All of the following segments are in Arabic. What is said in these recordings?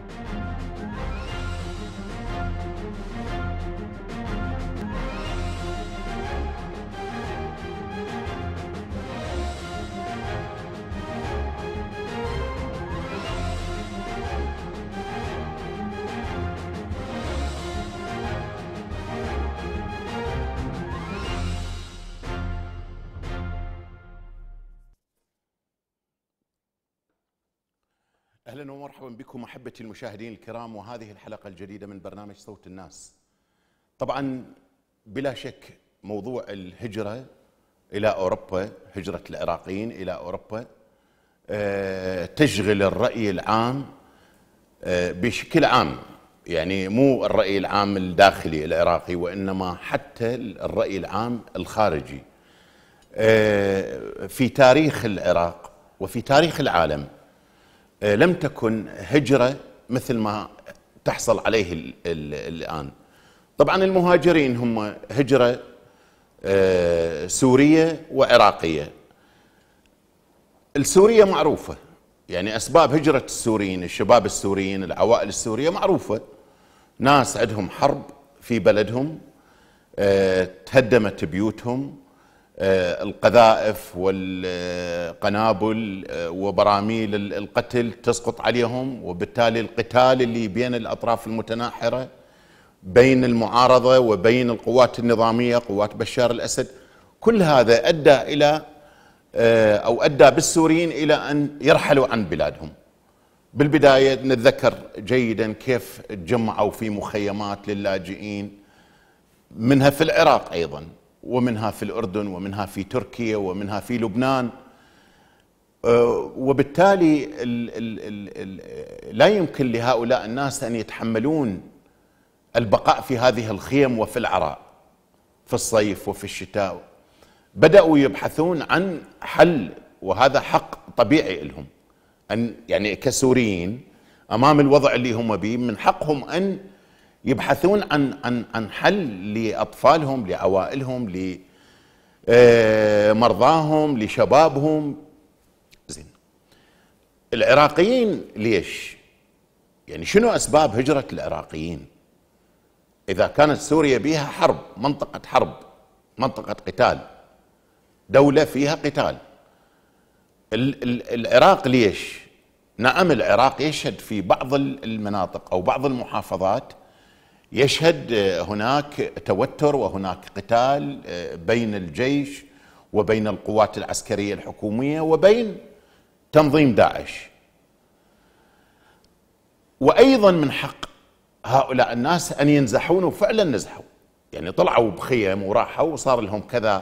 أهلا ومرحبا بكم أحبتي المشاهدين الكرام، وهذه الحلقة الجديدة من برنامج صوت الناس. طبعا بلا شك موضوع الهجرة إلى أوروبا، هجرة العراقيين إلى أوروبا، تشغل الرأي العام بشكل عام، يعني مو الرأي العام الداخلي العراقي وإنما حتى الرأي العام الخارجي. في تاريخ العراق وفي تاريخ العالم لم تكن هجرة مثل ما تحصل عليه الآن. طبعا المهاجرين هم هجرة سورية وعراقية. السورية معروفة، يعني أسباب هجرة السوريين، الشباب السوريين، العوائل السورية معروفة. ناس عندهم حرب في بلدهم، تهدمت بيوتهم، القذائف والقنابل وبراميل القتل تسقط عليهم، وبالتالي القتال اللي بين الأطراف المتناحرة بين المعارضة وبين القوات النظامية، قوات بشار الأسد، كل هذا أدى إلى أو أدى بالسوريين إلى أن يرحلوا عن بلادهم. بالبداية نتذكر جيدا كيف تجمعوا في مخيمات للاجئين، منها في العراق أيضا، ومنها في الأردن، ومنها في تركيا، ومنها في لبنان. وبالتالي لا يمكن لهؤلاء الناس أن يتحملون البقاء في هذه الخيم وفي العراء في الصيف وفي الشتاء. بدأوا يبحثون عن حل، وهذا حق طبيعي لهم، أن يعني كسوريين أمام الوضع اللي هم به من حقهم أن يبحثون عن حل لأطفالهم، لعوائلهم، لمرضاهم، لشبابهم. زين، العراقيين ليش؟ يعني شنو أسباب هجرة العراقيين؟ إذا كانت سوريا بها حرب، منطقة حرب، منطقة قتال، دولة فيها قتال، العراق ليش؟ نعم، العراق يشهد في بعض المناطق أو بعض المحافظات يشهد هناك توتر وهناك قتال بين الجيش وبين القوات العسكرية الحكومية وبين تنظيم داعش. وأيضا من حق هؤلاء الناس أن ينزحون، وفعلا نزحوا، يعني طلعوا بخيم وراحوا وصار لهم كذا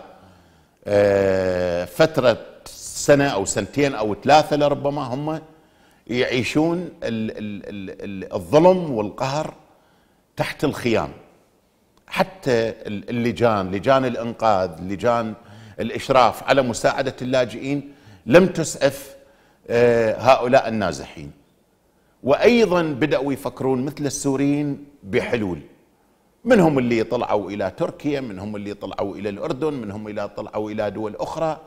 فترة سنة أو سنتين أو ثلاثة لربما هم يعيشون الظلم والقهر تحت الخيام. حتى اللجان، لجان الإنقاذ، لجان الإشراف على مساعدة اللاجئين لم تسعف هؤلاء النازحين. وأيضا بدأوا يفكرون مثل السوريين بحلول، منهم اللي طلعوا إلى تركيا، منهم اللي طلعوا إلى الأردن، منهم اللي طلعوا إلى دول أخرى.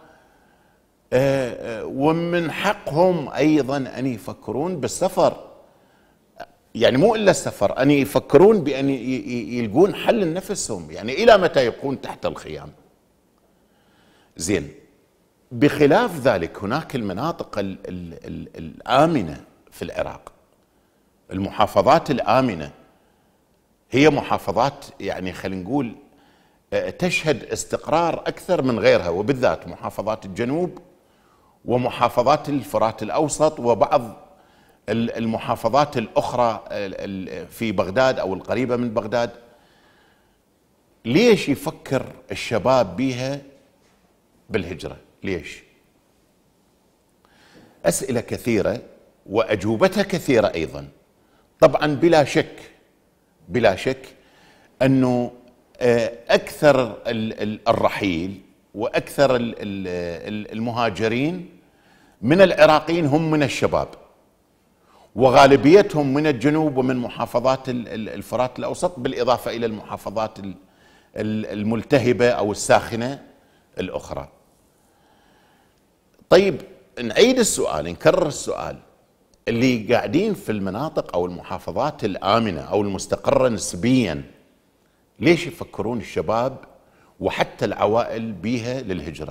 ومن حقهم أيضا أن يفكرون بالسفر، يعني مو إلا السفر، أن يفكرون بأن يلقون حل لنفسهم. يعني إلى متى يبقون تحت الخيام؟ زين، بخلاف ذلك هناك المناطق الآمنة في العراق، المحافظات الآمنة، هي محافظات يعني خلينا نقول تشهد استقرار أكثر من غيرها، وبالذات محافظات الجنوب ومحافظات الفرات الأوسط وبعض المحافظات الأخرى في بغداد أو القريبة من بغداد. ليش يفكر الشباب بها بالهجرة؟ ليش؟ أسئلة كثيرة وأجوبتها كثيرة أيضا. طبعا بلا شك أنه أكثر الرحيل وأكثر المهاجرين من العراقيين هم من الشباب، وغالبيتهم من الجنوب ومن محافظات الفرات الأوسط، بالإضافة إلى المحافظات الملتهبة أو الساخنة الأخرى. طيب نعيد السؤال، نكرر السؤال، اللي قاعدين في المناطق أو المحافظات الآمنة أو المستقرة نسبيا، ليش يفكرون الشباب وحتى العوائل بيها للهجرة؟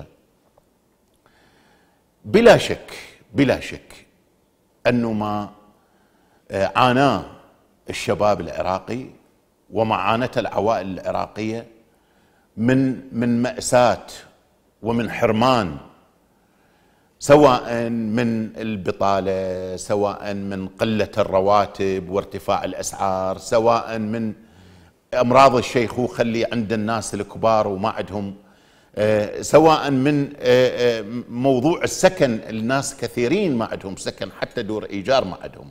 بلا شك بلا شك أنه ما عاناه الشباب العراقي وما عانته العوائل العراقية من مأساة ومن حرمان، سواء من البطالة، سواء من قلة الرواتب وارتفاع الأسعار، سواء من أمراض الشيخوخة اللي عند الناس الكبار وما عندهم، سواء من موضوع السكن، الناس كثيرين ما عندهم سكن، حتى دور إيجار ما عندهم.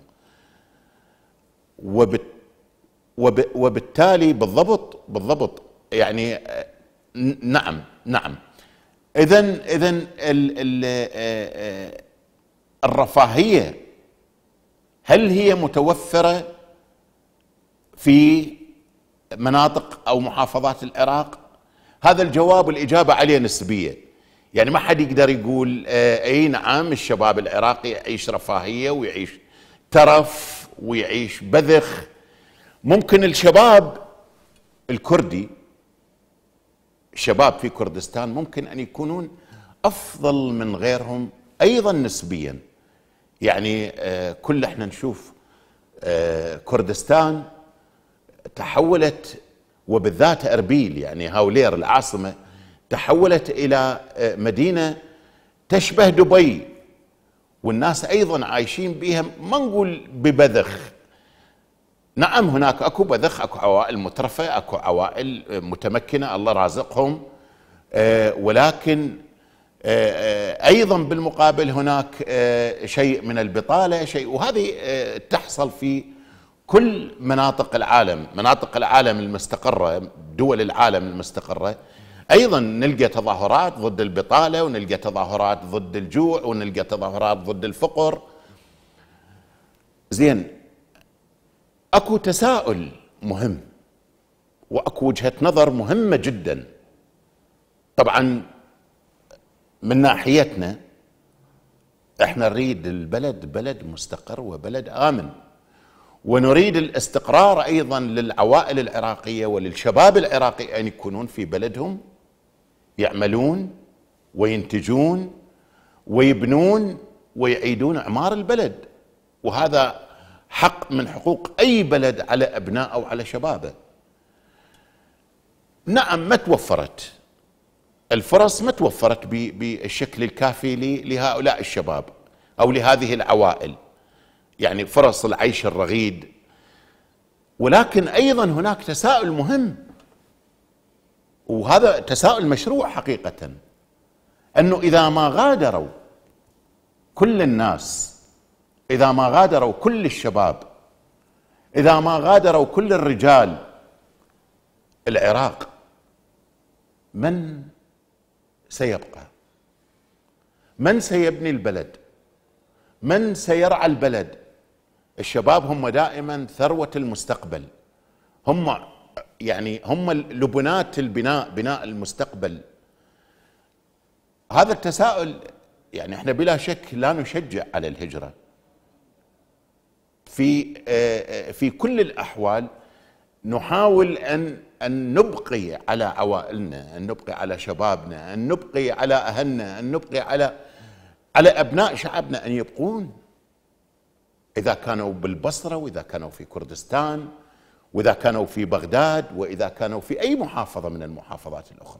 وبالتالي بالضبط يعني نعم إذن الرفاهية هل هي متوفرة في مناطق أو محافظات العراق؟ هذا الجواب والإجابة عليه نسبية، يعني ما حد يقدر يقول أي نعم الشباب العراقي يعيش رفاهية ويعيش ترف ويعيش بذخ. ممكن الشباب الكردي، الشباب في كردستان ممكن أن يكونون أفضل من غيرهم أيضا نسبيا. يعني كل احنا نشوف كردستان تحولت، وبالذات أربيل يعني هاولير العاصمة، تحولت إلى مدينة تشبه دبي، والناس أيضا عايشين بها، ما نقول ببذخ، نعم هناك أكو بذخ، أكو عوائل مترفة، أكو عوائل متمكنة الله رازقهم، ولكن أيضا بالمقابل هناك شيء من البطالة، شيء، وهذه تحصل في كل مناطق العالم، مناطق العالم المستقرة، دول العالم المستقرة أيضا نلقى تظاهرات ضد البطالة، ونلقى تظاهرات ضد الجوع، ونلقى تظاهرات ضد الفقر. زين، اكو تساؤل مهم واكو وجهة نظر مهمة جدا. طبعا من ناحيتنا احنا نريد البلد بلد مستقر وبلد آمن، ونريد الاستقرار ايضا للعوائل العراقية وللشباب العراقي ان يكونون في بلدهم، يعملون وينتجون ويبنون ويعيدون اعمار البلد، وهذا حق من حقوق أي بلد على أبناء أو على شبابه. نعم ما توفرت الفرص، ما توفرت بالشكل الكافي لهؤلاء الشباب أو لهذه العوائل، يعني فرص العيش الرغيد. ولكن أيضا هناك تساؤل مهم، وهذا تساؤل مشروع حقيقة، أنه إذا ما غادروا كل الناس، إذا ما غادروا كل الشباب، إذا ما غادروا كل الرجال العراق، من سيبقى؟ من سيبني البلد؟ من سيرعى البلد؟ الشباب هم دائما ثروة المستقبل، هم يعني هم لبنات البناء، بناء المستقبل. هذا التساؤل يعني احنا بلا شك لا نشجع على الهجرة في كل الأحوال. نحاول أن نبقي على عوائلنا، أن نبقي على شبابنا، أن نبقي على أهلنا، أن نبقي على أبناء شعبنا أن يبقون، إذا كانوا بالبصرة، وإذا كانوا في كردستان، وإذا كانوا في بغداد، وإذا كانوا في أي محافظة من المحافظات الأخرى.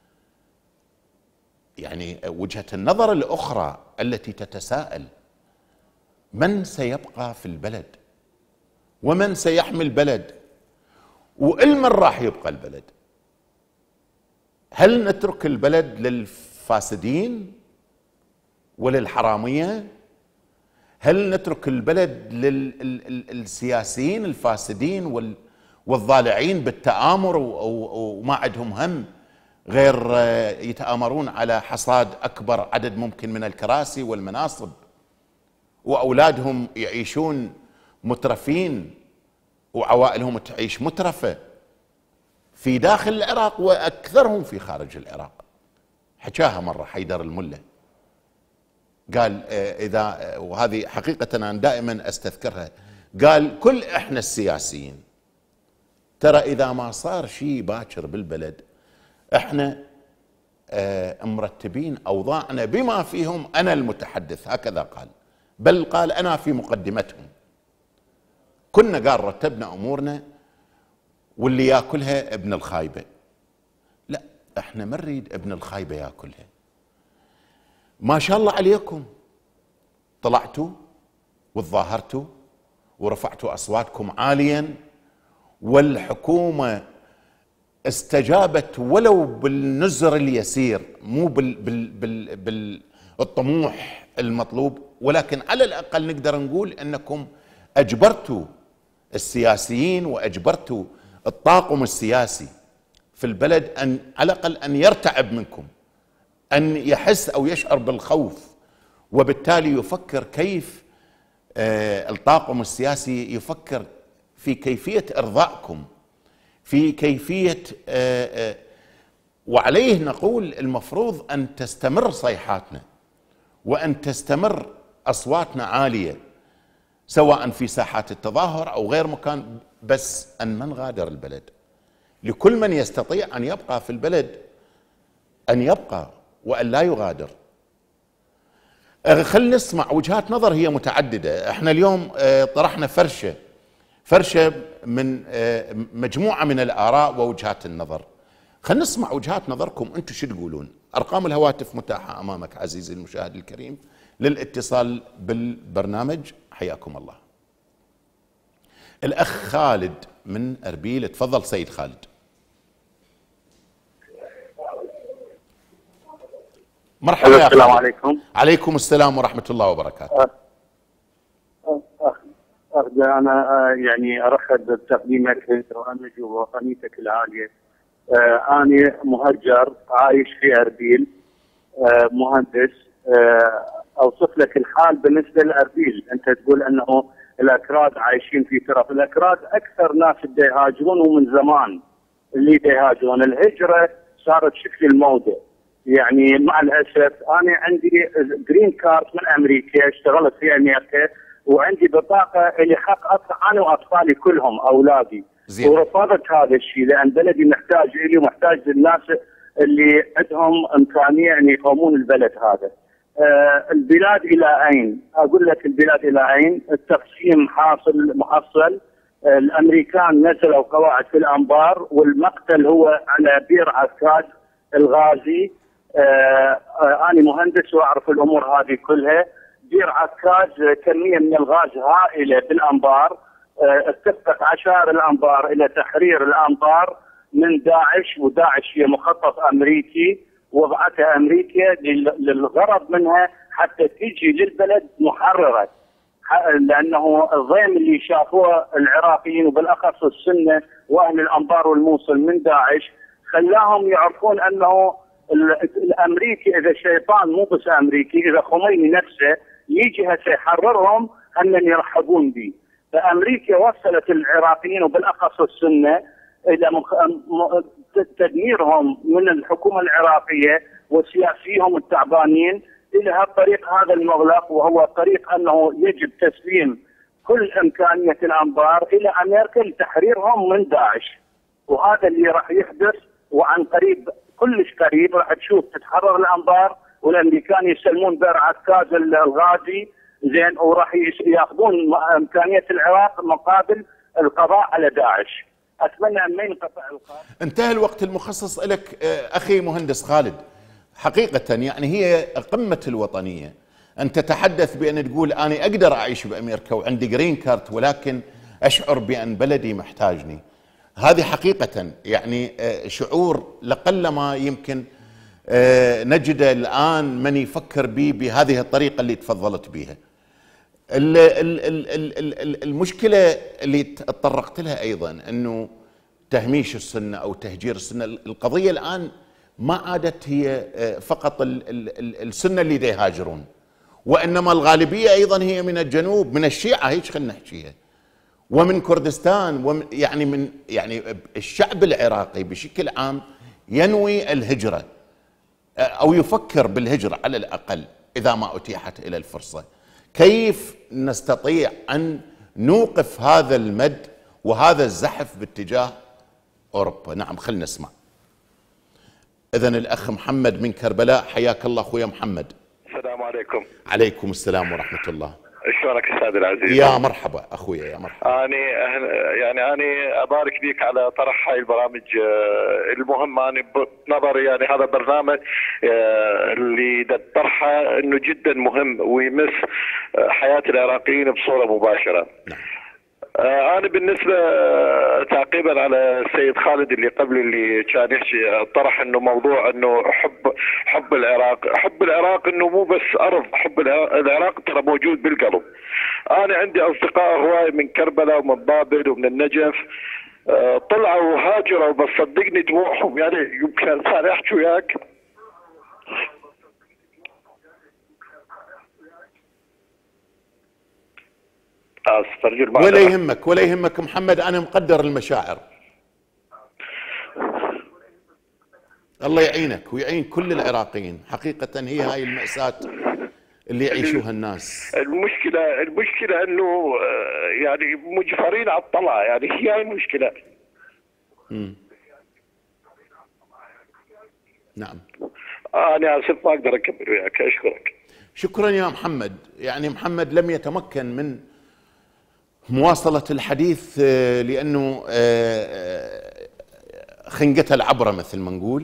يعني وجهة النظر الأخرى التي تتساءل: من سيبقى في البلد؟ ومن سيحمي البلد؟ والمن راح يبقى البلد؟ هل نترك البلد للفاسدين وللحرامية؟ هل نترك البلد للسياسيين الفاسدين والضالعين بالتآمر وما عندهم هم غير يتآمرون على حصاد أكبر عدد ممكن من الكراسي والمناصب، وأولادهم يعيشون مترفين وعوائلهم تعيش مترفة في داخل العراق وأكثرهم في خارج العراق؟ حكاها مرة حيدر الملا، قال إذا، وهذه حقيقة أنا دائما أستذكرها، قال كل إحنا السياسيين ترى إذا ما صار شيء باكر بالبلد إحنا مرتبين أوضاعنا بما فيهم أنا المتحدث، هكذا قال، بل قال أنا في مقدمتهم. كنا قال رتبنا أمورنا واللي ياكلها ابن الخايبة. لا، احنا ما نريد ابن الخايبة ياكلها. ما شاء الله عليكم طلعتوا وتظاهرتوا ورفعتوا أصواتكم عاليا، والحكومة استجابت ولو بالنزر اليسير، مو بالطموح المطلوب، ولكن على الأقل نقدر نقول أنكم أجبرتوا السياسيين وأجبرتوا الطاقم السياسي في البلد أن على الأقل أن يرتعب منكم، أن يحس أو يشعر بالخوف، وبالتالي يفكر كيف الطاقم السياسي يفكر في كيفية إرضائكم، في كيفية وعليه نقول المفروض أن تستمر صيحاتنا وأن تستمر أصواتنا عالية، سواء في ساحات التظاهر أو غير مكان، بس أن ما نغادر البلد. لكل من يستطيع أن يبقى في البلد أن يبقى وأن لا يغادر. خلينا نسمع وجهات نظر هي متعددة. احنا اليوم طرحنا فرشة من مجموعة من الآراء ووجهات النظر. خلينا نسمع وجهات نظركم انتم شو تقولون. ارقام الهواتف متاحة امامك عزيزي المشاهد الكريم للاتصال بالبرنامج، حياكم الله. الاخ خالد من اربيل، تفضل سيد خالد. مرحبا يا السلام عليكم. عليكم السلام ورحمة الله وبركاته. أنا يعني أرحب بتقديمك للبرنامج ووطنيتك العالية. أنا مهجر عايش في أربيل، مهندس. أوصف لك الحال بالنسبة لأربيل. أنت تقول أنه الأكراد عايشين في ترف. الأكراد أكثر ناس اللي يهاجرون ومن زمان اللي يهاجرون. الهجرة صارت شكل الموضة. يعني مع الاسف انا عندي جرين كارد من امريكا، اشتغلت في امريكا، وعندي بطاقه اللي حق اطلع انا واطفالي كلهم اولادي. ورفضت هذا الشيء لان بلدي محتاج الي ومحتاج للناس اللي عندهم امكانيه ان يقومون البلد هذا. البلاد الى اين؟ اقول لك البلاد الى اين؟ التقسيم حاصل محصل. الامريكان نزلوا قواعد في الانبار، والمقتل هو على بير عكاز الغازي. أنا مهندس وأعرف الأمور هذه كلها. بير عكاز كمية من الغاز هائلة بالأنبار، اتفقت عشائر الأنبار إلى تحرير الأنبار من داعش، وداعش هي مخطط أمريكي وضعتها أمريكا للغرض منها حتى تيجي للبلد محررة، لأنه الضيم اللي شافوه العراقيين وبالأخص السنة وأهل الأنبار والموصل من داعش خلاهم يعرفون أنه الامريكي اذا شيطان مو بس امريكي، اذا خميني نفسه يجي هسه يحررهم انن يرحبون به. فامريكا وصلت العراقيين وبالاخص السنه الى تدميرهم من الحكومه العراقيه وسياسيهم التعبانين الى هالطريق هذا المغلق، وهو طريق انه يجب تسليم كل امكانيه الانبار الى امريكا لتحريرهم من داعش. وهذا اللي راح يحدث، وعن قريب كلش قريب راح تشوف تتحرر الانبار والامريكان يسلمون بئر عكاز الغازي زين، وراح ياخذون امكانيه العراق مقابل القضاء على داعش. اتمنى ان ما ينقطع القرار. انتهى الوقت المخصص لك اخي مهندس خالد. حقيقه يعني هي قمه الوطنيه ان تتحدث بان تقول انا اقدر اعيش بامريكا وعندي جرين كارت، ولكن اشعر بان بلدي محتاجني. هذه حقيقة يعني شعور لقلما يمكن نجد الآن من يفكر به بهذه الطريقة اللي تفضلت بها. المشكلة اللي تطرقت لها أيضا أنه تهميش السنة أو تهجير السنة. القضية الآن ما عادت هي فقط السنة اللي يهاجرون، وإنما الغالبية أيضا هي من الجنوب، من الشيعة، هيك خلينا نحكيها، ومن كردستان، يعني الشعب العراقي بشكل عام ينوي الهجرة أو يفكر بالهجرة على الأقل. إذا ما أتيحت إلى الفرصة. كيف نستطيع أن نوقف هذا المد وهذا الزحف باتجاه أوروبا؟ نعم، خلنا نسمع. إذن الأخ محمد من كربلاء، حياك الله أخويا محمد. السلام عليكم. عليكم السلام ورحمة الله. شلونك استاذ العزيز؟ يا مرحبا اخويا، يا مرحبا. أنا ابارك فيك على طرح هاي البرامج المهمه. انا بنظري يعني هذا برنامج اللي طرحه انه جدا مهم ويمس حياه العراقيين بصوره مباشره. نعم. أنا بالنسبة تعقيبا على السيد خالد اللي قبل اللي كان يحكي طرح إنه موضوع إنه حب العراق إنه مو بس أرض، حب العراق ترى موجود بالقلب. أنا عندي أصدقاء هواي من كربلاء ومن بابل ومن النجف طلعوا وهاجروا، بس صدقني دموعهم يعني يمكن صار يحكي وياك. ولا يهمك ولا يهمك محمد، أنا مقدر المشاعر. الله يعينك ويعين كل العراقيين، حقيقة هي هاي المأساة اللي يعيشوها الناس. المشكلة انه يعني مجبرين على الطلعة، يعني هي هاي المشكلة. نعم. أنا آسف ما أقدر أكمل وياك، أشكرك. شكرا يا محمد. يعني محمد لم يتمكن من مواصلة الحديث لأنه خنقته العبرة مثل ما نقول.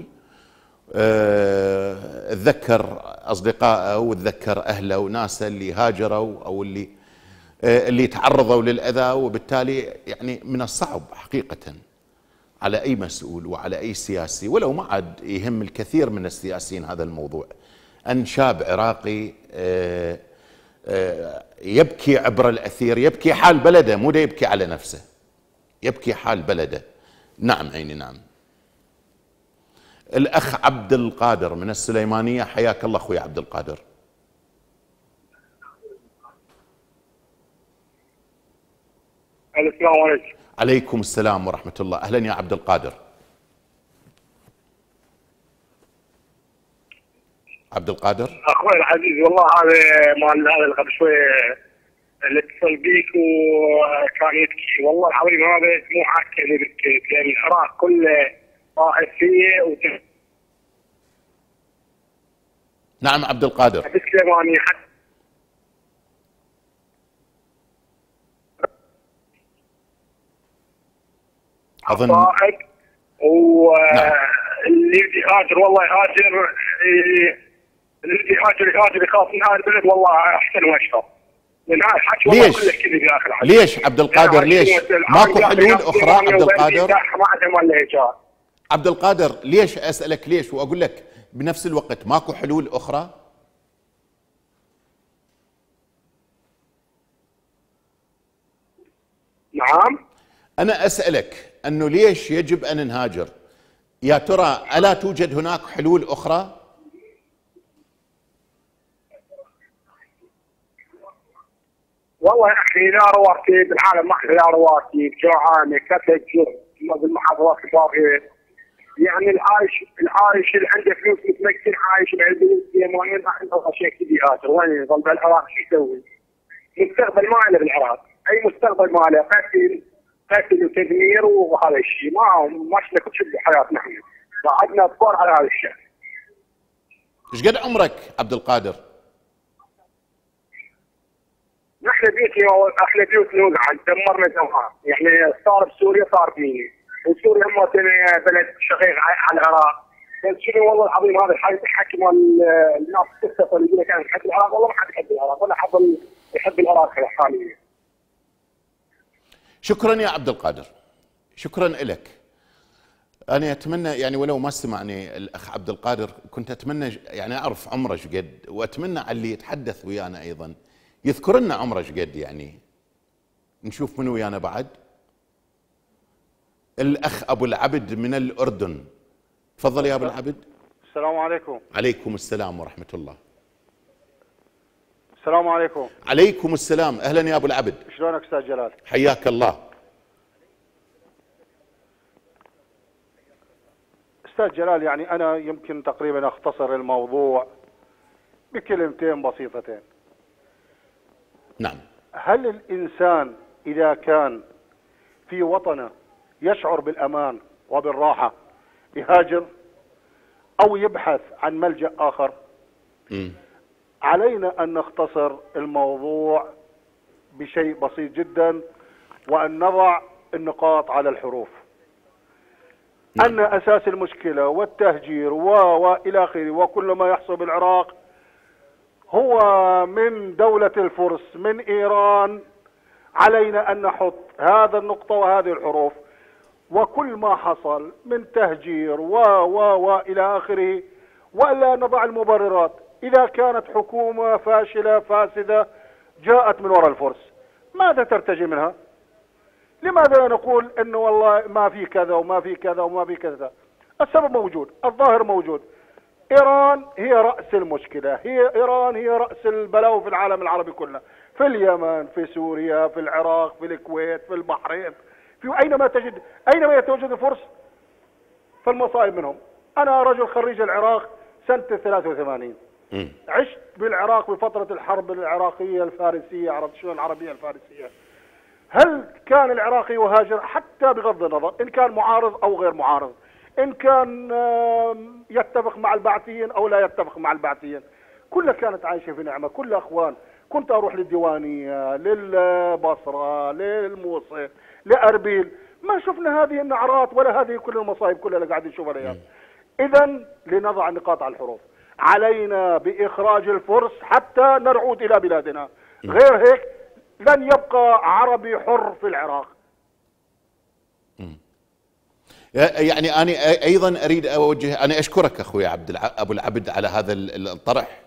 تذكر أصدقائه وتذكر أهله وناسه اللي هاجروا أو اللي تعرضوا للأذى، وبالتالي يعني من الصعب حقيقة على أي مسؤول وعلى أي سياسي، ولو ما عاد يهم الكثير من السياسيين هذا الموضوع، أن شاب عراقي يبكي عبر الأثير، يبكي حال بلده، مو دا يبكي على نفسه، يبكي حال بلده. نعم عيني نعم. الأخ عبد القادر من السليمانية، حياك الله أخوي عبد القادر. السلام عليكم. عليكم السلام ورحمة الله. أهلا يا عبد القادر. عبد القادر اخوي العزيز، والله هذا مال هذا اللي قبل شويه اللي اتصل بيك وكان يبكي، والله العظيم هذا دموعه اللي بكيت، لان العراق كله طائفيه نعم عبد القادر. بالسليمانيه حتى أظن واللي يجي يهاجر والله يهاجر، اللي يجي يهاجر يخاف من هذا البلد، والله احسن واشطر. من هذا الحكي والله كله كذب يا اخي الحكي. ليش عبد القادر؟ ليش ماكو حلول اخرى عبد القادر؟ ما عندهم ولا ايجار. عبد القادر ليش اسالك ليش واقول لك بنفس الوقت ماكو حلول اخرى؟ نعم. انا اسالك انه ليش يجب ان نهاجر؟ يا ترى الا توجد هناك حلول اخرى؟ والله يا اخي لا رواتب، العالم ما لا رواتب، جوعانه، كثره جوع بالمحافظات الباقيه. يعني العايش اللي عنده فلوس متمكن عايش بعيد اليمانيين، ما عنده شيء كذي يهاجر، وين يظل بالعراق شو يسوي؟ مستقبل ما له بالعراق، اي مستقبل ما له، قتل وتدمير وهذا الشيء، ما شفنا كل شيء بحياتنا احنا، قعدنا كبار على هذا الشيء. ايش قد عمرك عبد القادر؟ نحن بيوتنا وقعت، دمرنا دوام، يعني صار بسوريا صار فيني، وسوريا هم بلد شقيق على العراق، بس شنو والله العظيم هذا الحكي مال الناس تتصل يقول لك انا احب العراق، والله ما حد يحب العراق ولا حد يحب العراق حاليا. شكرا يا عبد القادر، شكرا لك. أنا أتمنى يعني ولو ما سمعني الأخ عبد القادر، كنت أتمنى يعني أعرف عمره ايش قد، وأتمنى على اللي يتحدث ويانا أيضا يذكر لنا عمره ايش قد، يعني نشوف من ويانا بعد. الأخ أبو العبد من الأردن، تفضل يا أبو العبد. السلام عليكم. عليكم السلام ورحمة الله. السلام عليكم. عليكم السلام، أهلا يا أبو العبد. شلونك أستاذ جلال؟ حياك الله. أستاذ جلال، يعني أنا يمكن تقريبا أختصر الموضوع بكلمتين بسيطتين. نعم. هل الإنسان إذا كان في وطنه يشعر بالأمان وبالراحة يهاجر أو يبحث عن ملجأ آخر؟ علينا أن نختصر الموضوع بشيء بسيط جدا، وأن نضع النقاط على الحروف. أن أساس المشكلة والتهجير وإلى آخره وكل ما يحصل بالعراق هو من دولة الفرس، من إيران. علينا أن نحط هذا النقطة وهذه الحروف، وكل ما حصل من تهجير وإلى آخره، وإلا نضع المبررات. إذا كانت حكومة فاشلة فاسدة جاءت من وراء الفرس، ماذا ترتجي منها؟ لماذا نقول انه والله ما في كذا وما في كذا وما في كذا؟ السبب موجود، الظاهر موجود. ايران هي رأس المشكلة، ايران هي رأس البلاوي في العالم العربي كله، في اليمن، في سوريا، في العراق، في الكويت، في البحرين، اينما يتواجد الفرس فالمصائب منهم. انا رجل خريج العراق سنة 83، عشت بالعراق بفترة الحرب العراقية الفارسية، عرفت شلون العربية الفارسية. هل كان العراقي يهاجر؟ حتى بغض النظر إن كان معارض أو غير معارض، إن كان يتفق مع البعثيين أو لا يتفق مع البعثيين، كلها كانت عايشة في نعمة، كلها أخوان. كنت أروح للديوانية، للبصرة، للموصل، لأربيل، ما شفنا هذه النعرات ولا هذه كل المصايب كلها اللي قاعد نشوفها الأيام. إذا لنضع النقاط على الحروف. علينا بإخراج الفرس حتى نعود إلى بلادنا، غير هيك لن يبقى عربي حر في العراق. يعني أنا أيضا أريد أوجه، أنا أشكرك أخوي أبو العبد على هذا الطرح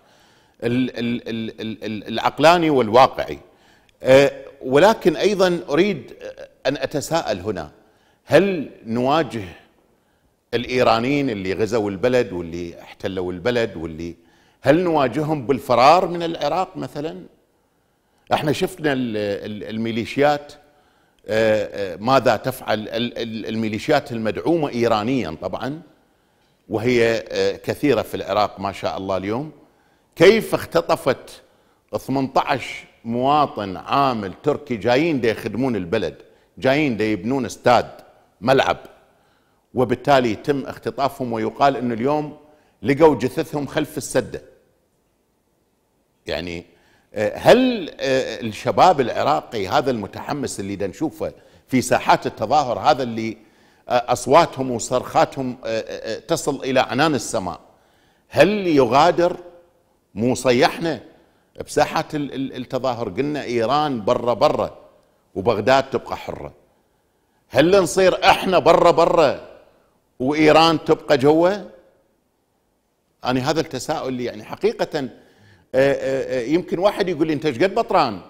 العقلاني والواقعي، ولكن أيضا أريد أن أتساءل هنا، هل نواجه الإيرانيين اللي غزوا البلد واللي احتلوا البلد هل نواجههم بالفرار من العراق مثلا؟ احنا شفنا الميليشيات ماذا تفعل، الميليشيات المدعومة إيرانيا طبعا، وهي كثيرة في العراق ما شاء الله اليوم، كيف اختطفت 18 مواطن عامل تركي جايين دا يخدمون البلد، جايين دا يبنون استاد ملعب، وبالتالي يتم اختطافهم، ويقال انه اليوم لقوا جثثهم خلف السدة. يعني هل الشباب العراقي هذا المتحمس اللي دا نشوفه في ساحات التظاهر، هذا اللي أصواتهم وصرخاتهم تصل إلى عنان السماء، هل يغادر؟ مو صيحنا بساحات التظاهر قلنا إيران برا وبغداد تبقى حرة، هل نصير احنا برا وإيران تبقى جوا؟ أنا هذا التساؤل اللي يعني حقيقة يمكن واحد يقول لي انت ايش قد بطران،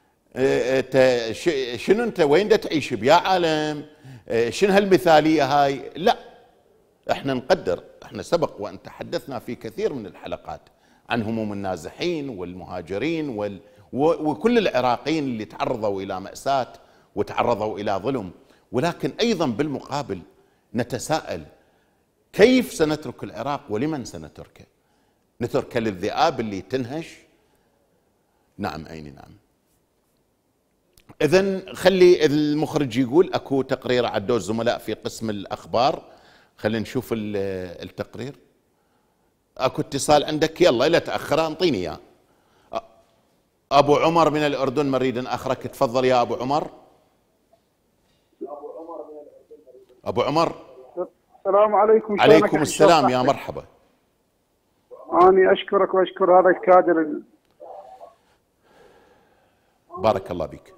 شنو انت وين دا تعيش بيا عالم، شنو هالمثاليه هاي؟ لا، احنا نقدر، احنا سبق وان تحدثنا في كثير من الحلقات عن هموم النازحين والمهاجرين وكل العراقيين اللي تعرضوا الى مأساة وتعرضوا الى ظلم، ولكن ايضا بالمقابل نتساءل كيف سنترك العراق ولمن سنتركه؟ نتركه للذئاب اللي تنهش؟ نعم أين نعم. إذن خلي المخرج يقول أكو تقرير عدوا الزملاء في قسم الأخبار، خلينا نشوف التقرير. أكو اتصال عندك، يلا لا تأخر انطيني إياه. أبو عمر من الأردن مريد أخرك، تفضل يا أبو عمر. أبو عمر السلام عليكم. عليكم السلام، يا مرحبا. أنا أشكرك وأشكر هذا الكادر بارك الله بك.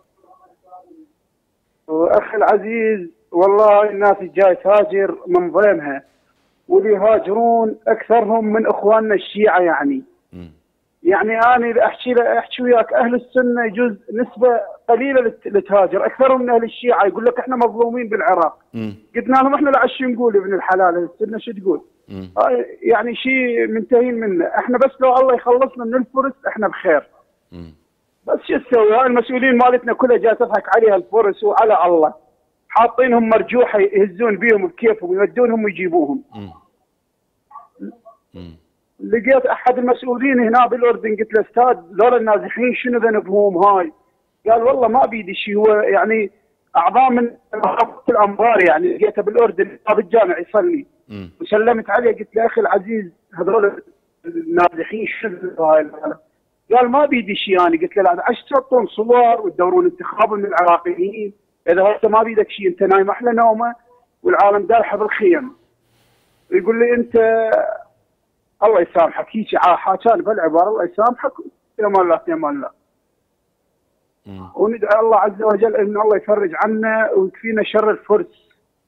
أخي العزيز، والله الناس جاي تهاجر من ظلمها، واللي يهاجرون أكثرهم من إخواننا الشيعة. يعني أنا إذا أحكي وياك أهل السنة يجوز نسبة قليلة اللي تهاجر، أكثرهم من أهل الشيعة يقول لك إحنا مظلومين بالعراق. قلنا لهم إحنا لا شو نقول ابن الحلال، السنة شو تقول؟ يعني شيء منتهين منه، احنا بس لو الله يخلصنا من الفرس احنا بخير. بس شو تسوي؟ المسؤولين مالتنا كلها جايه تضحك عليها الفرس وعلى الله، حاطينهم مرجوحه يهزون بيهم بكيفهم ويودونهم ويجيبوهم. لقيت احد المسؤولين هنا بالاردن، قلت له استاذ لولا النازحين شنو ذنبهم هاي؟ قال والله ما بيدي شيء، هو يعني اعضاء من الانبار يعني لقيته بالاردن باب الجامع يصلي وسلمت عليه، قلت له اخي العزيز هذول النازحين شنو هاي؟ قال ما بيدي شيء. انا قلت له لا عش تحطون صور وتدورون انتخاب من العراقيين، اذا هسه ما بيدك شيء انت نايم احلى نومه والعالم دالحه بالخيم. يقول لي انت الله يسامحك، هيك حاكاني بالعباره الله يسامحك، يا مال الله يا مال الله. وندعي الله عز وجل ان الله يفرج عنا ويكفينا شر الفرس.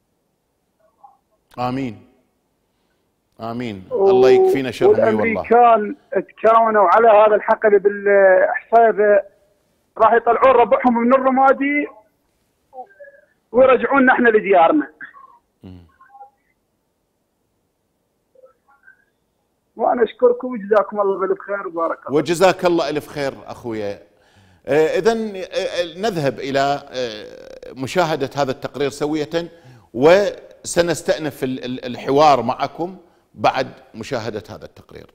امين امين. الله يكفينا شرهم. والامريكان تكاونوا على هذا الحقل بالاحصاء، راح يطلعون ربعهم من الرمادي ويرجعونا احنا لديارنا. وانا اشكركم وجزاكم الله بالف خير وبارك الله. وجزاك الله الف خير اخويا. اذا نذهب الى مشاهده هذا التقرير سويه، وسنستأنف الحوار معكم بعد مشاهده هذا التقرير.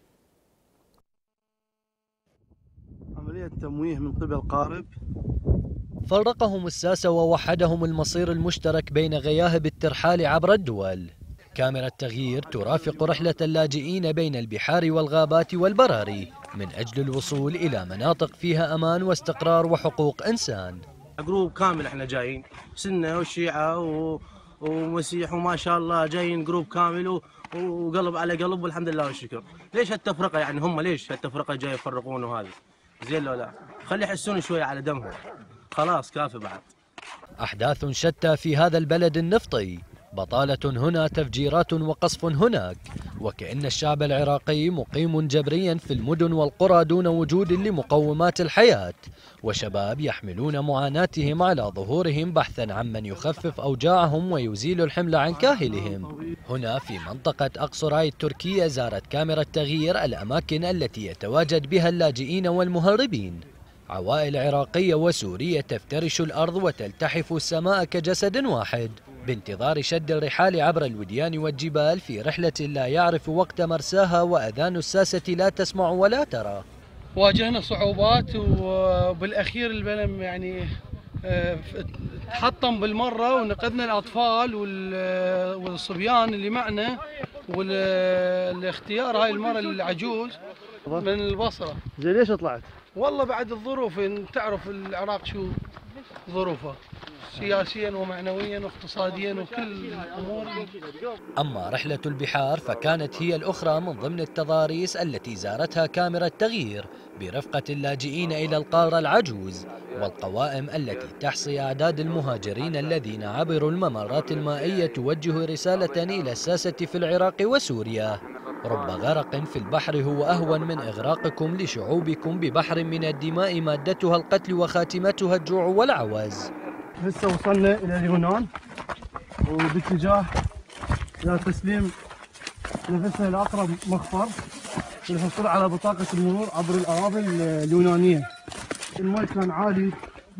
عملية تمويه من قبل قارب فرقهم الساسة ووحدهم المصير المشترك بين غياهب الترحال عبر الدول. كاميرا التغيير ترافق رحلة اللاجئين بين البحار والغابات والبراري من أجل الوصول إلى مناطق فيها أمان واستقرار وحقوق إنسان. جروب كامل احنا جايين، سنة وشيعة ومسيح وما شاء الله، جايين جروب كامل وقلب على قلب والحمد لله والشكر. ليش هالتفرقة يعني؟ هم ليش هالتفرقة جاي يفرقون وهذا؟ زين لو لا خلي يحسون شوية على دمهم، خلاص كافي بعد. أحداث شتى في هذا البلد النفطي، بطالة هنا، تفجيرات وقصف هناك، وكأن الشعب العراقي مقيم جبريا في المدن والقرى دون وجود لمقومات الحياة، وشباب يحملون معاناتهم على ظهورهم بحثا عن من يخفف أوجاعهم ويزيل الحمل عن كاهلهم. هنا في منطقة أقصراي التركية زارت كاميرا التغيير الأماكن التي يتواجد بها اللاجئين والمهربين. عوائل عراقية وسورية تفترش الأرض وتلتحف السماء كجسد واحد بانتظار شد الرحال عبر الوديان والجبال في رحلة لا يعرف وقت مرساها وأذان الساسة لا تسمع ولا ترى. واجهنا صعوبات وبالأخير البلم يعني تحطم بالمرة، ونقذنا الأطفال والصبيان اللي معنا، والاختيار هاي المرة العجوز من البصرة. زين ليش طلعت؟ والله بعد الظروف، تعرف العراق شو ظروفه سياسيا ومعنويا واقتصاديا وكل الامور. اما رحله البحار فكانت هي الاخرى من ضمن التضاريس التي زارتها كاميرا التغيير برفقه اللاجئين الى القاره العجوز، والقوائم التي تحصي اعداد المهاجرين الذين عبروا الممرات المائيه توجه رساله الى الساسه في العراق وسوريا: رب غرق في البحر هو أهون من إغراقكم لشعوبكم ببحر من الدماء مادتها القتل وخاتمتها الجوع والعوز. هسه وصلنا إلى اليونان وباتجاه إلى تسليم نفسنا لأقرب مخفر للحصول على بطاقة المرور عبر الأراضي اليونانية. الماء كان عالي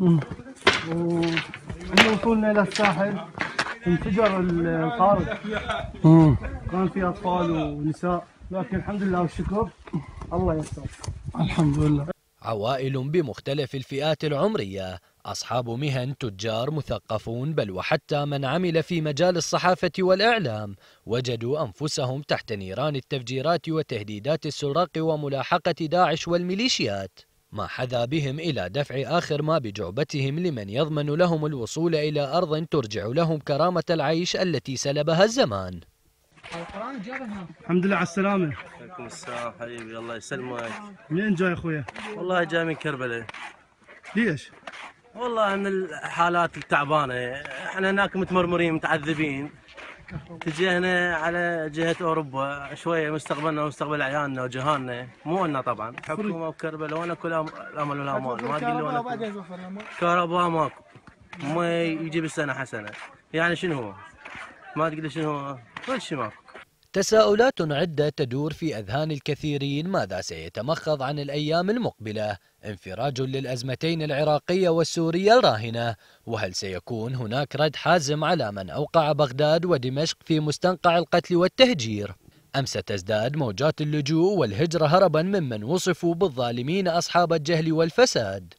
وعند وصولنا إلى الساحل انفجر القارب، كان في اطفال ونساء، لكن الحمد لله والشكر الله يستر الحمد لله. عوائل بمختلف الفئات العمرية، أصحاب مهن، تجار، مثقفون، بل وحتى من عمل في مجال الصحافة والإعلام وجدوا أنفسهم تحت نيران التفجيرات وتهديدات السراق وملاحقة داعش والميليشيات، ما حذا بهم إلى دفع آخر ما بجعبتهم لمن يضمن لهم الوصول إلى أرض ترجع لهم كرامة العيش التي سلبها الزمان. الحمد لله على السلامة. عليكم السلام حبيبي، الله يسلمك. منين جاي أخويا؟ والله جاي من كربلاء. ليش؟ والله من الحالات التعبانة، احنا هناك متمرمرين متعذبين، اتجهنا على جهة أوروبا شوية، مستقبلنا ومستقبل عيالنا وجهالنا، مو لنا طبعا، حكومة وكربلاء وانا كل الأمل والأمان، ما تقول لي وانا كهرباء ماكو، ما يجي بالسنة حسنة، يعني شنو هو؟ ما تقول لي شنو هو؟ كل شيء ماكو. تساؤلات عدة تدور في أذهان الكثيرين: ماذا سيتمخض عن الأيام المقبلة؟ انفراج للأزمتين العراقية والسورية الراهنة؟ وهل سيكون هناك رد حازم على من أوقع بغداد ودمشق في مستنقع القتل والتهجير؟ أمس تزداد موجات اللجوء والهجرة هربا ممن وصفوا بالظالمين أصحاب الجهل والفساد.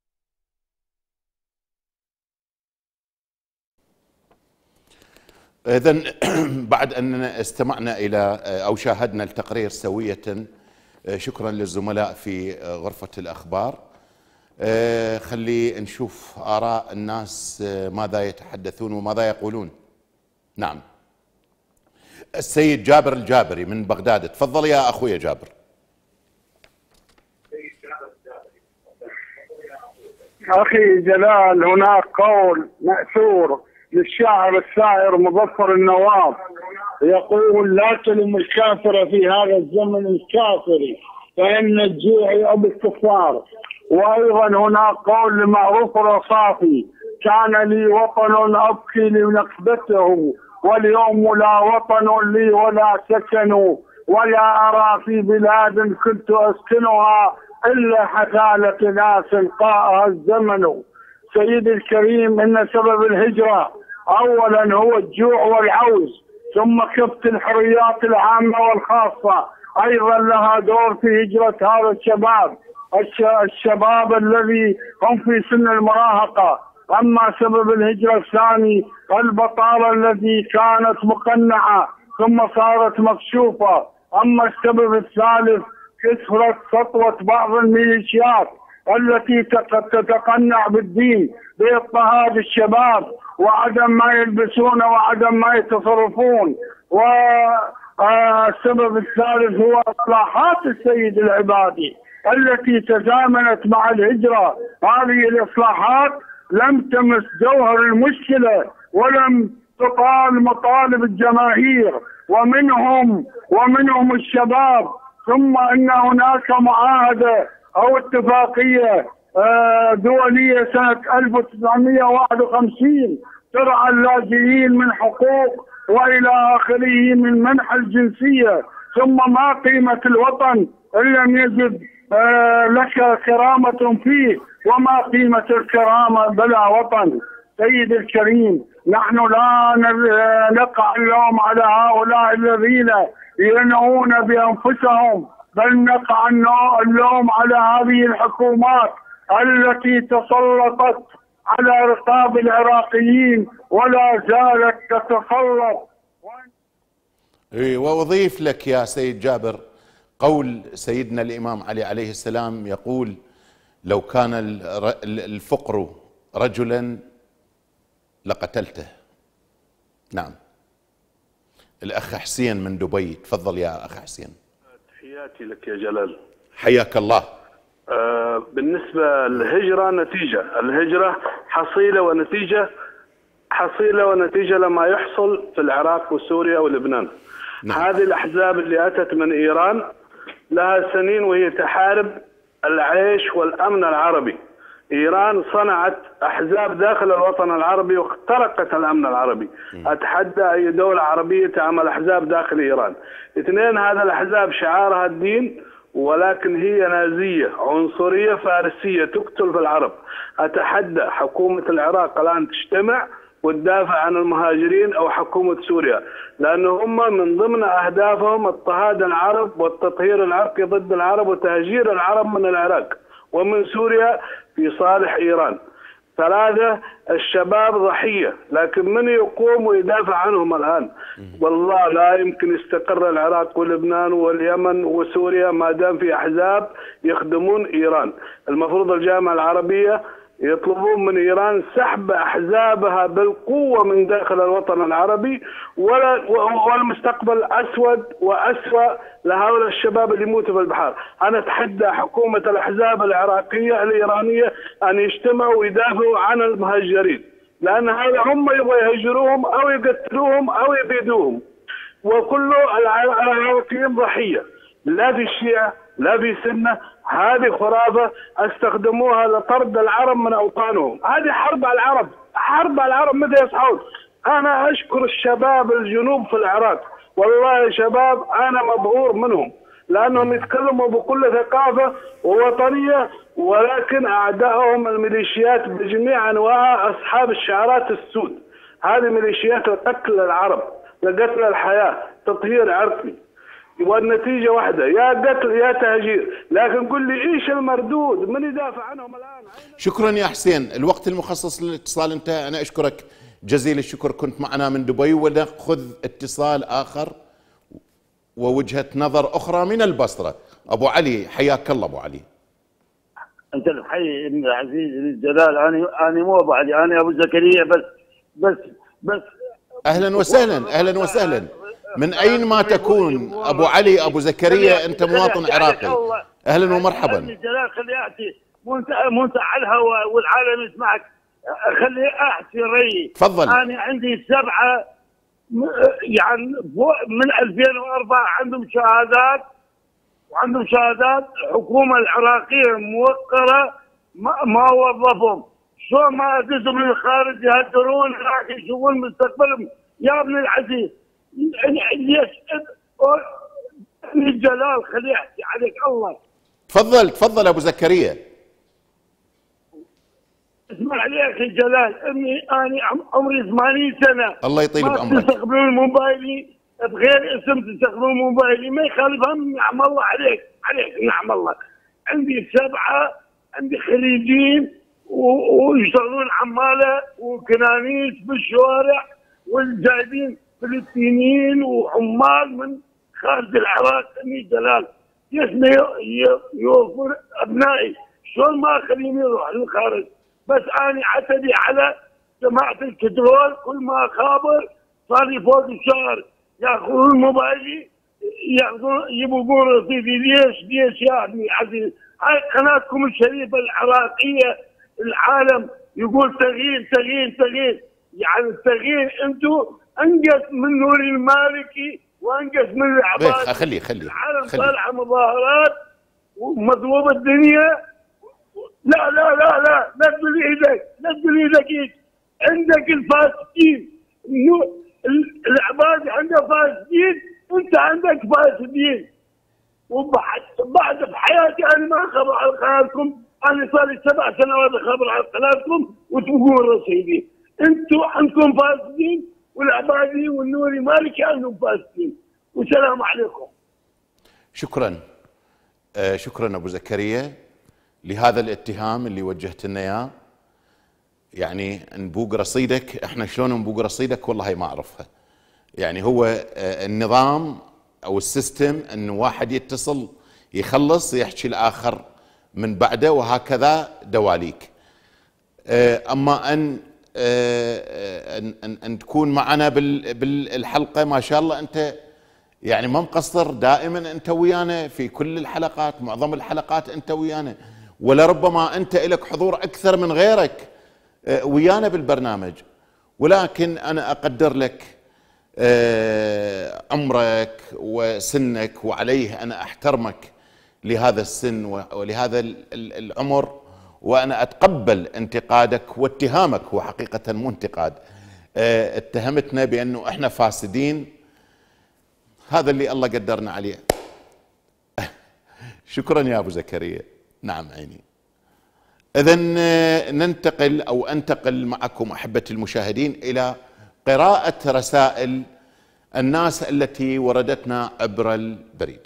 إذن بعد أن استمعنا إلى أو شاهدنا التقرير سوية، شكرا للزملاء في غرفة الأخبار. خلي نشوف آراء الناس ماذا يتحدثون وماذا يقولون. نعم، السيد جابر الجابري من بغداد، تفضل يا أخوي جابر. أخي جلال، هناك قول مأثور للشاعر السائر مظفر النواف يقول: لا تلم الكافر في هذا الزمن الكافر فإن الجوع يؤبي الكفار. وأيضا هناك قول لمعروف الرصافي: كان لي وطن أبكي لنكبته واليوم لا وطن لي ولا سكن ولا أرى في بلاد كنت أسكنها إلا حثالة ناس قاءها الزمن. سيدي الكريم، إن سبب الهجرة أولا هو الجوع والعوز، ثم كبت الحريات العامة والخاصة أيضا لها دور في هجرة هذا الشباب الذي هم في سن المراهقة. أما سبب الهجرة الثاني البطالة التي كانت مقنعة ثم صارت مكشوفة. أما السبب الثالث كثرة سطوة بعض الميليشيات التي تتقنع بالدين باضطهاد الشباب وعدم ما يلبسون وعدم ما يتصرفون. والسبب الثالث هو إصلاحات السيد العبادي التي تزامنت مع الهجرة. هذه الإصلاحات لم تمس جوهر المشكلة ولم تطال مطالب الجماهير ومنهم الشباب. ثم إن هناك معاهدة أو اتفاقية دولية سنة 1951 ترعى اللاجئين من حقوق وإلى آخره من منح الجنسية. ثم ما قيمة الوطن إن لم يجد لك كرامة فيه، وما قيمة الكرامة بلا وطن. سيد الكريم، نحن لا نقع اللوم على هؤلاء الذين ينعون بأنفسهم، بل نقع اللوم على هذه الحكومات التي تسلطت على رقاب العراقيين ولا زالت تتسلط. وأضيف لك يا سيد جابر قول سيدنا الإمام علي عليه السلام يقول: لو كان الفقر رجلا لقتلته. نعم. الأخ حسين من دبي، تفضل يا أخ حسين. تحياتي لك يا جلال، حياك الله. بالنسبة للهجرة نتيجة، الهجرة حصيلة ونتيجة لما يحصل في العراق وسوريا ولبنان. نعم. هذه الأحزاب اللي أتت من إيران لها سنين وهي تحارب العيش والأمن العربي. إيران صنعت أحزاب داخل الوطن العربي واخترقت الأمن العربي. أتحدى أي دولة عربية تعمل أحزاب داخل إيران. اثنين، هذا الأحزاب شعارها الدين، ولكن هي نازية عنصرية فارسية تقتل في العرب. أتحدى حكومة العراق الآن تجتمع وتدافع عن المهاجرين أو حكومة سوريا، لأنه هم من ضمن أهدافهم اضطهاد العرب والتطهير العرقي ضد العرب وتهجير العرب من العراق ومن سوريا في صالح إيران. ثلاثة، الشباب ضحية، لكن من يقوم ويدافع عنهم الآن؟ والله لا يمكن يستقر العراق ولبنان واليمن وسوريا ما دام في أحزاب يخدمون إيران. المفروض الجامعة العربية يطلبون من إيران سحب أحزابها بالقوة من داخل الوطن العربي، والمستقبل أسود وأسوأ لهؤلاء الشباب اللي يموتوا في البحار. أنا أتحدى حكومة الأحزاب العراقية الإيرانية أن يجتمعوا ويدافعوا عن المهجرين، لأن هذا هم يبغوا يهجروهم أو يقتلوهم أو يبيدوهم، وكل العراقيين ضحية، لا في الشيعة لا في سنة. هذه خرافة استخدموها لطرد العرب من أوطانهم. هذه حرب على العرب، حرب على العرب. متى يصحون؟ أنا أشكر الشباب الجنوب في العراق، والله يا شباب أنا مبهور منهم، لأنهم يتكلموا بكل ثقافة ووطنية، ولكن أعدائهم الميليشيات بجميع أنواعها أصحاب الشعارات السود. هذه ميليشيات لقتل العرب، لقتل الحياة، تطهير عرقي. والنتيجه واحده، يا قتل يا تهجير. لكن قل لي ايش المردود؟ من يدافع عنهم الان؟ شكرا يا حسين، الوقت المخصص للاتصال انتهى. انا اشكرك جزيل الشكر، كنت معنا من دبي، وناخذ اتصال اخر ووجهه نظر اخرى من البصره. ابو علي، حياك الله ابو علي. انت الحي العزيز الجلال. انا مو ابو علي، انا ابو زكريا. بس اهلا وسهلا، اهلا وسهلا. من اين ما تكون ابو علي ابو زكريا، انت مواطن عراقي، اهلا ومرحبا. جلال خلي احكي، مو انت على الهواء والعالم يسمعك، خلي احكي رأيي. تفضل. انا عندي 7 يعني من 2004 عندهم شهادات، وعندهم شهادات. الحكومه العراقيه موقره ما وظفهم. شو ما ادزوا من الخارج يهدرون هناك يشوفون مستقبلهم. يا ابن العزيز ليش الجلال خليه يحكي عليك الله. تفضل تفضل ابو زكريا. اسمع لي يا اخي جلال، انا عمري 80 سنه. الله يطيل بعمرك. تستقبلون موبايلي بغير اسم، تستقبلون موبايلي، ما يخالف. هم نعم الله عليك نعم الله. عندي 7 عندي خريجين ويشتغلون عماله وكنانيس بالشوارع، والجايبين فلسطينيين وعمال من خارج العراق. اني جلال يسمى يوفر ابنائي، شلون ما اخليهم يروح للخارج؟ بس انا عتبي على جماعه الكترول، كل ما خابر صار لي فوق الشهر ياخذون موبايلي، ياخذون يبقون رصيدي. ليش يا ابني عزيز؟ هاي قناتكم الشريفه العراقيه، العالم يقول تغيير. يعني التغيير انتم انقص من نوري المالكي وانقص من العباد. خلي العالم طالعه مظاهرات ومضروبه الدنيا. لا تقول ايدك. عندك الفاسدين، العباد عندها فاسدين، انت عندك فاسدين. وبعد بحياتي انا ما اخبر على قناتكم، انا صار لي 7 سنوات اخبر على قناتكم وتبقون رصيدي. انتم عندكم فاسدين، والعبادي والنوري مالكي عندهم فاسدين. والسلام عليكم. شكرا ابو زكريا لهذا الاتهام اللي وجهت لنا اياه. يعني نبوق رصيدك، احنا شلون نبوق رصيدك والله ما اعرفها. يعني هو النظام او السيستم انه واحد يتصل يخلص يحكي الاخر من بعده، وهكذا دواليك. اما ان تكون معنا بالحلقه، ما شاء الله انت يعني ما مقصر، دائما انت ويانا في كل الحلقات، معظم الحلقات انت ويانا، ولربما انت لك حضور اكثر من غيرك ويانا بالبرنامج. ولكن انا اقدر لك عمرك وسنك، وعليه انا احترمك لهذا السن ولهذا العمر، وانا اتقبل انتقادك واتهامك. هو حقيقه مو انتقاد، اتهمتنا بانه احنا فاسدين، هذا اللي الله قدرنا عليه. شكرا يا ابو زكريا. نعم عيني. اذن ننتقل او انتقل معكم احبتي المشاهدين الى قراءة رسائل الناس التي وردتنا عبر البريد.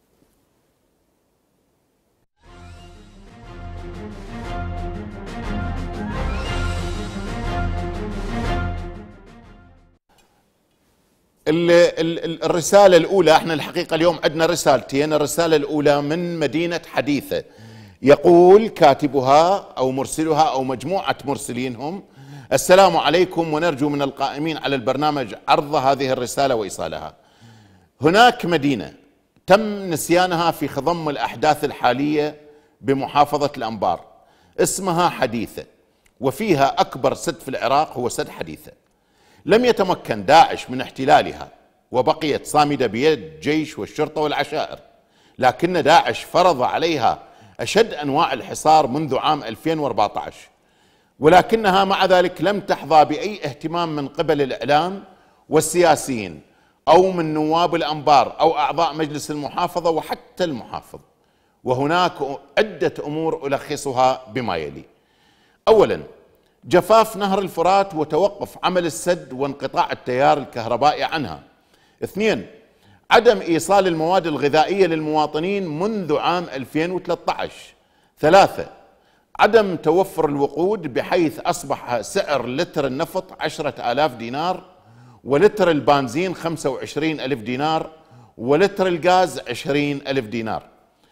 الرسالة الأولى، احنا الحقيقة اليوم عندنا رسالتين. الرسالة الأولى من مدينة حديثة، يقول كاتبها أو مرسلها أو مجموعة مرسلينهم: السلام عليكم، ونرجو من القائمين على البرنامج عرض هذه الرسالة وإيصالها. هناك مدينة تم نسيانها في خضم الأحداث الحالية بمحافظة الأنبار، اسمها حديثة، وفيها أكبر سد في العراق هو سد حديثة. لم يتمكن داعش من احتلالها، وبقيت صامدة بيد جيش والشرطة والعشائر، لكن داعش فرض عليها أشد أنواع الحصار منذ عام 2014، ولكنها مع ذلك لم تحظى بأي اهتمام من قبل الإعلام والسياسيين أو من نواب الأنبار أو أعضاء مجلس المحافظة وحتى المحافظ. وهناك عدة أمور ألخصها بما يلي: أولا، جفاف نهر الفرات وتوقف عمل السد وانقطاع التيار الكهربائي عنها. 2، عدم إيصال المواد الغذائية للمواطنين منذ عام 2013. 3 عدم توفر الوقود بحيث أصبح سعر لتر النفط 10,000 دينار، ولتر البنزين 25,000 دينار، ولتر الغاز 20,000 دينار.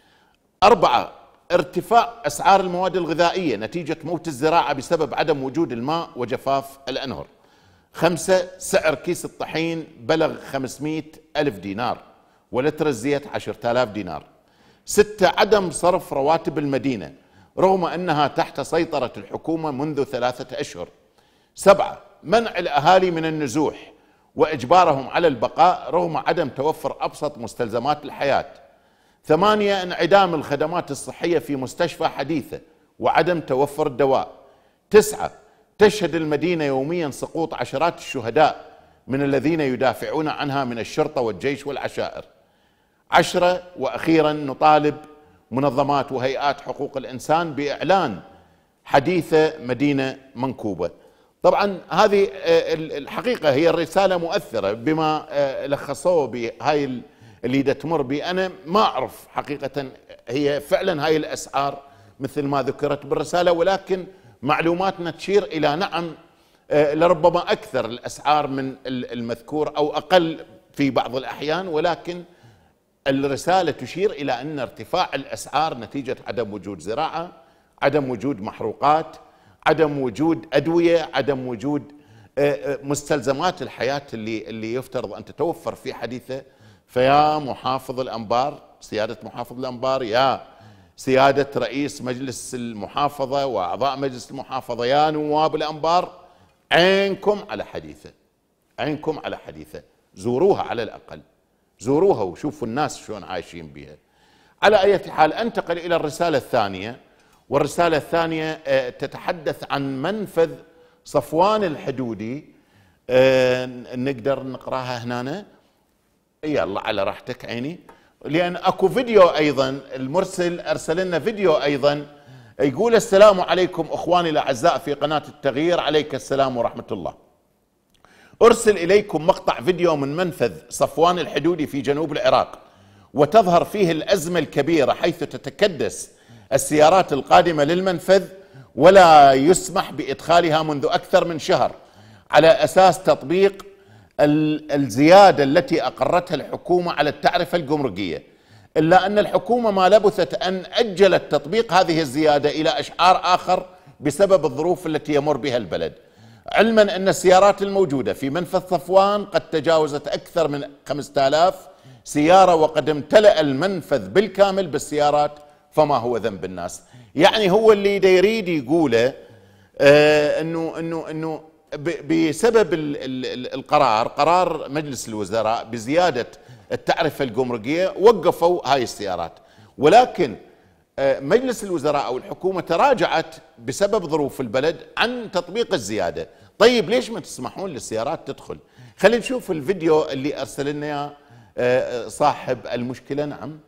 4 ارتفاع أسعار المواد الغذائية نتيجة موت الزراعة بسبب عدم وجود الماء وجفاف الأنهر. 5 سعر كيس الطحين بلغ 500,000 دينار، ولتر الزيت 10,000 دينار. 6 عدم صرف رواتب المدينة رغم أنها تحت سيطرة الحكومة منذ 3 أشهر. 7 منع الأهالي من النزوح وإجبارهم على البقاء رغم عدم توفر أبسط مستلزمات الحياة. 8 انعدام الخدمات الصحية في مستشفى حديثة وعدم توفر الدواء. 9 تشهد المدينة يوميا سقوط عشرات الشهداء من الذين يدافعون عنها من الشرطة والجيش والعشائر. 10 وأخيرا نطالب منظمات وهيئات حقوق الإنسان بإعلان حديثة مدينة منكوبة. طبعا هذه الحقيقة هي الرسالة مؤثرة بما لخصوه بهاي اللي دا تمر بي. أنا ما أعرف حقيقة هي فعلا هاي الأسعار مثل ما ذكرت بالرسالة، ولكن معلوماتنا تشير إلى نعم لربما أكثر الأسعار من المذكور أو أقل في بعض الأحيان، ولكن الرسالة تشير إلى أن ارتفاع الأسعار نتيجة عدم وجود زراعة، عدم وجود محروقات، عدم وجود أدوية، عدم وجود مستلزمات الحياة اللي يفترض أن تتوفر في حديثة. فيا محافظ الأنبار، سيادة محافظ الأنبار، يا سيادة رئيس مجلس المحافظة وأعضاء مجلس المحافظة، يا نواب الأنبار، عينكم على حديثة، عينكم على حديثة، زوروها على الأقل، زوروها وشوفوا الناس شلون عايشين بها. على أي حال أنتقل إلى الرسالة الثانية، والرسالة الثانية تتحدث عن منفذ صفوان الحدودي. نقدر نقراها هنا؟ يلا على راحتك عيني، لأن أكو فيديو أيضا، المرسل أرسل لنا فيديو أيضا يقول: السلام عليكم أخواني الأعزاء في قناة التغيير. عليك السلام ورحمة الله. أرسل إليكم مقطع فيديو من منفذ صفوان الحدودي في جنوب العراق، وتظهر فيه الأزمة الكبيرة حيث تتكدس السيارات القادمة للمنفذ ولا يسمح بإدخالها منذ أكثر من شهر على أساس تطبيق الزيادة التي أقرتها الحكومة على التعرفة الجمركية، إلا أن الحكومة ما لبثت أن أجلت تطبيق هذه الزيادة إلى أشعار آخر بسبب الظروف التي يمر بها البلد، علما أن السيارات الموجودة في منفذ صفوان قد تجاوزت أكثر من 5000 سيارة وقد امتلأ المنفذ بالكامل بالسيارات، فما هو ذنب الناس؟ يعني هو اللي يريد يقوله أنه بسبب قرار مجلس الوزراء بزيادة التعرفة الجمركية وقفوا هاي السيارات، ولكن مجلس الوزراء أو الحكومة تراجعت بسبب ظروف البلد عن تطبيق الزيادة. طيب ليش ما تسمحون للسيارات تدخل؟ خلينا نشوف الفيديو اللي أرسل لنا صاحب المشكلة. نعم.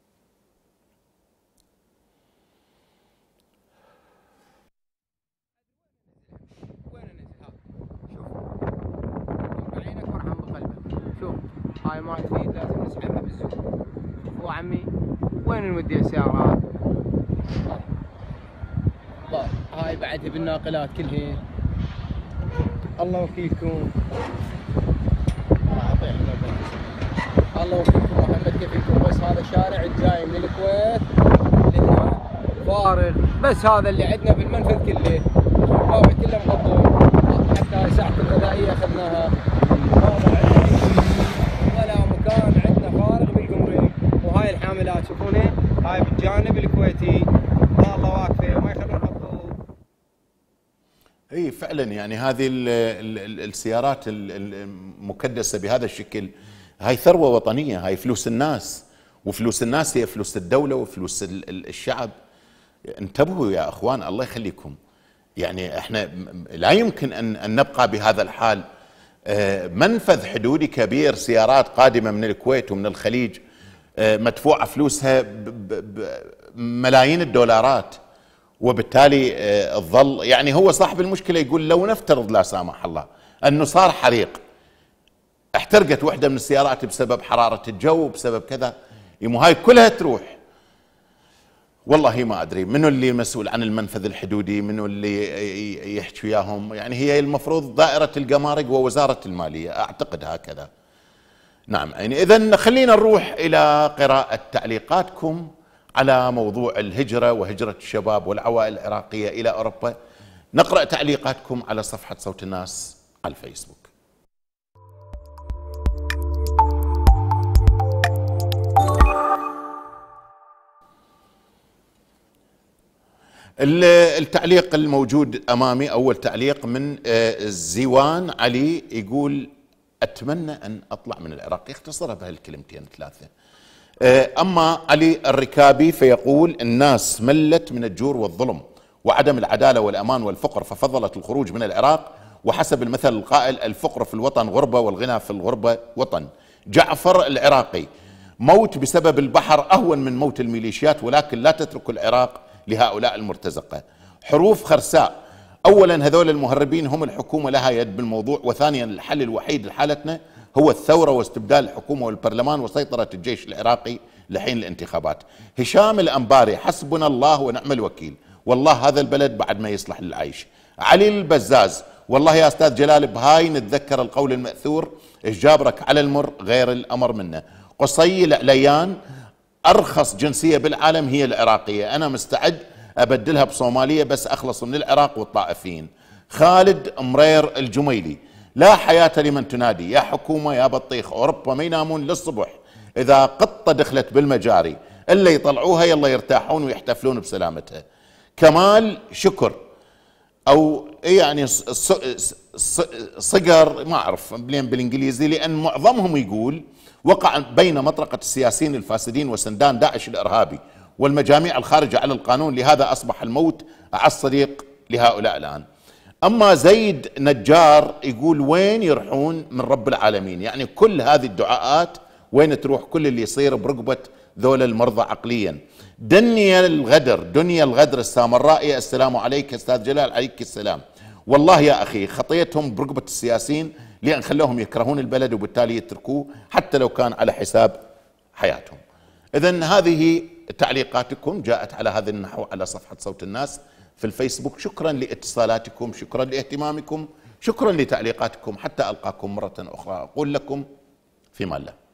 هاي ما تفيد، لازم نسحبها بالزوم. شوفوا عمي وين نودي السيارات؟ هاي بعدها بالناقلات كلهن. الله وكيلكم. الله وكيلكم محمد كفيكم. بس هذا الشارع الجاي من الكويت لهنا فارغ، بس هذا اللي عندنا بالمنفذ كله، الباب كله مقطوع، حتى ساعة الغذائية اخذناها. ولا مكان عندنا فارغ بالجمرك. وهاي الحاملات شوفونها، هاي بالجانب الكويتي الله واقفه ما يخلون يحطوا. اي فعلا يعني هذه السيارات المكدسه بهذا الشكل هاي ثروه وطنيه، هاي فلوس الناس، وفلوس الناس هي فلوس الدوله وفلوس الشعب. انتبهوا يا اخوان، الله يخليكم. يعني احنا لا يمكن ان نبقى بهذا الحال. منفذ حدودي كبير، سيارات قادمة من الكويت ومن الخليج مدفوعة فلوسها بملايين الدولارات، وبالتالي الظل يعني هو صاحب المشكلة يقول لو نفترض لا سامح الله أنه صار حريق، احترقت وحدة من السيارات بسبب حرارة الجو بسبب كذا، يمو هاي كلها تروح. والله ما أدري منو اللي مسؤول عن المنفذ الحدودي، منو اللي يحكي وياهم. يعني هي المفروض دائرة الجمارك ووزارة المالية، أعتقد هكذا. نعم يعني إذن خلينا نروح إلى قراءة تعليقاتكم على موضوع الهجرة وهجرة الشباب والعوائل العراقية إلى أوروبا. نقرأ تعليقاتكم على صفحة صوت الناس على الفيسبوك. التعليق الموجود أمامي أول تعليق من زيوان علي، يقول أتمنى أن أطلع من العراق، يختصرها بهالكلمتين ثلاثة. أما علي الركابي فيقول الناس ملت من الجور والظلم وعدم العدالة والأمان والفقر ففضلت الخروج من العراق، وحسب المثل القائل الفقر في الوطن غربة والغنى في الغربة وطن. جعفر العراقي، موت بسبب البحر أهون من موت الميليشيات، ولكن لا تترك العراق لهؤلاء المرتزقة. حروف خرساء، أولا هذول المهربين هم الحكومة لها يد بالموضوع، وثانيا الحل الوحيد لحالتنا هو الثورة واستبدال الحكومة والبرلمان وسيطرة الجيش العراقي لحين الانتخابات. هشام الأنباري، حسبنا الله ونعم الوكيل، والله هذا البلد بعد ما يصلح للعيش. علي البزاز، والله يا أستاذ جلال بهاي نتذكر القول المأثور، إيش جابرك على المر غير الأمر منه. قصي العليان، أرخص جنسية بالعالم هي العراقية، أنا مستعد أبدلها بصومالية بس أخلص من العراق والطائفين. خالد مرير الجميلي، لا حياة لمن تنادي، يا حكومة يا بطيخ أوروبا ما ينامون للصبح، إذا قطة دخلت بالمجاري إلا يطلعوها يلا يرتاحون ويحتفلون بسلامتها. كمال شكر أو يعني صقر ما أعرف بالإنجليزي، لأن معظمهم يقول وقع بين مطرقة السياسيين الفاسدين وسندان داعش الإرهابي والمجاميع الخارجة على القانون، لهذا أصبح الموت أعز صديق لهؤلاء الآن. أما زيد نجار يقول وين يرحون من رب العالمين، يعني كل هذه الدعاءات وين تروح، كل اللي يصير برقبة ذول المرضى عقليا. دنيا الغدر السامرائي، السلام عليك أستاذ جلال. عليك السلام. والله يا أخي خطيتهم برقبة السياسيين لأن خلوهم يكرهون البلد وبالتالي يتركوه حتى لو كان على حساب حياتهم. إذن هذه تعليقاتكم جاءت على هذا النحو على صفحة صوت الناس في الفيسبوك. شكرا لاتصالاتكم، شكرا لاهتمامكم، شكرا لتعليقاتكم، حتى ألقاكم مرة أخرى أقول لكم في امان الله.